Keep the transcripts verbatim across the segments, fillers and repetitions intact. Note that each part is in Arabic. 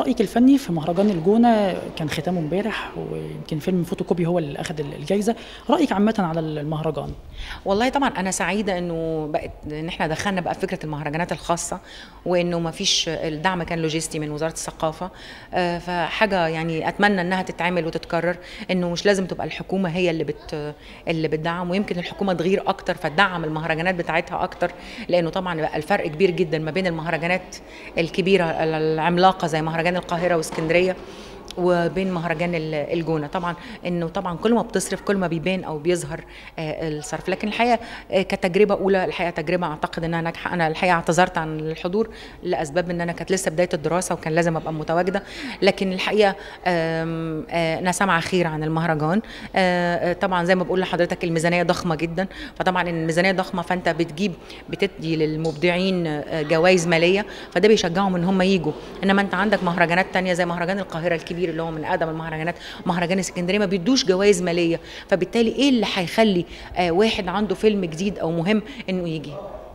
رايك الفني في مهرجان الجونه، كان ختامه امبارح ويمكن فيلم فوتوكوبي هو اللي اخذ الجائزه، رايك عامه على المهرجان؟ والله طبعا انا سعيده انه بقت ان احنا دخلنا بقى فكره المهرجانات الخاصه، وانه ما فيش الدعم كان لوجستي من وزاره الثقافه. آه، فحاجه يعني اتمنى انها تتعمل وتتكرر، انه مش لازم تبقى الحكومه هي اللي بت اللي بتدعم، ويمكن الحكومه تغير اكتر فتدعم المهرجانات بتاعتها اكتر، لانه طبعا بقى الفرق كبير جدا ما بين المهرجانات الكبيره العملاقه زي مهرجان القاهره واسكندريه وبين مهرجان الجونه. طبعا انه طبعا كل ما بتصرف كل ما بيبان او بيظهر الصرف، لكن الحقيقه كتجربه اولى الحقيقه تجربه اعتقد انها ناجحه. انا الحقيقه اعتذرت عن الحضور لاسباب ان انا كانت لسه بدايه الدراسه وكان لازم ابقى متواجده، لكن الحقيقه انا سامعه خير عن المهرجان. طبعا زي ما بقول لحضرتك الميزانيه ضخمه جدا، فطبعا الميزانيه ضخمه فانت بتجيب بتدي للمبدعين جوائز ماليه، فده بيشجعهم ان هم يجوا. انما انت عندك مهرجانات تانية زي مهرجان القاهره الكبير اللي هو من اقدم المهرجانات، مهرجان اسكندريه، ما بيدوش جوائز ماليه، فبالتالي ايه اللي هيخلي آه واحد عنده فيلم جديد او مهم انه يجي؟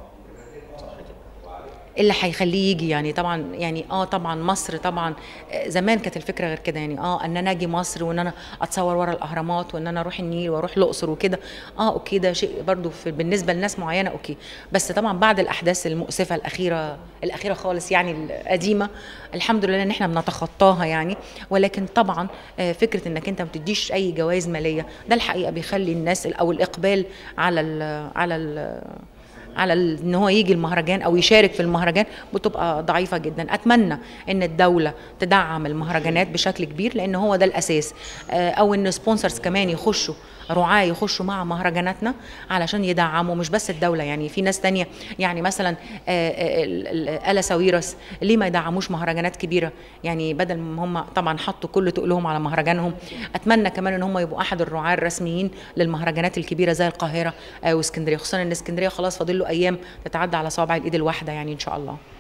اللي هيخليه يجي يعني طبعا يعني اه طبعا مصر طبعا زمان كانت الفكره غير كده، يعني اه ان انا اجي مصر وان انا اتصور ورا الاهرامات وان انا اروح النيل واروح الاقصر وكده، اه اوكي ده شيء برضو في بالنسبه لناس معينه اوكي، بس طبعا بعد الاحداث المؤسفه الاخيره الاخيره خالص يعني القديمه الحمد لله ان احنا بنتخطاها يعني. ولكن طبعا آه فكره انك انت ما بتديش اي جوائز ماليه ده الحقيقه بيخلي الناس او الاقبال على ال على ال على ان هو يجي المهرجان او يشارك في المهرجان بتبقى ضعيفه جدا. اتمنى ان الدوله تدعم المهرجانات بشكل كبير لان هو ده الاساس، او ان سبونسرز كمان يخشوا رعاة يخشوا مع مهرجاناتنا علشان يدعموا، مش بس الدولة، يعني في ناس تانية يعني مثلا آلا ساويرس ليه ما يدعموش مهرجانات كبيرة، يعني بدل ما هم طبعا حطوا كل تقلهم على مهرجانهم. أتمنى كمان ان هم يبقوا أحد الرعاة الرسميين للمهرجانات الكبيرة زي القاهرة واسكندرية، خصوصا ان اسكندرية خلاص فاضل له أيام تتعدى على صوابع الإيد الواحدة يعني إن شاء الله.